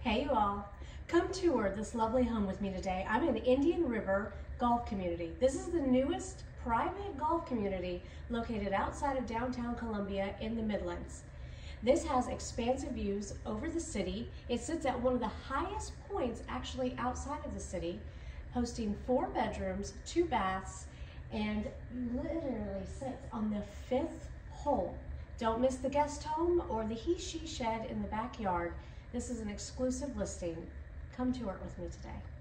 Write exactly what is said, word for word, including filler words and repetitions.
Hey you all, come tour this lovely home with me today. I'm in Indian River Golf Community. This is the newest private golf community located outside of downtown Columbia in the Midlands. This has expansive views over the city. It sits at one of the highest points actually outside of the city, hosting four bedrooms, two baths, and literally sits on the fifth hole. Don't miss the guest home or the he-she shed in the backyard. This is an exclusive listing. Come tour it with me today.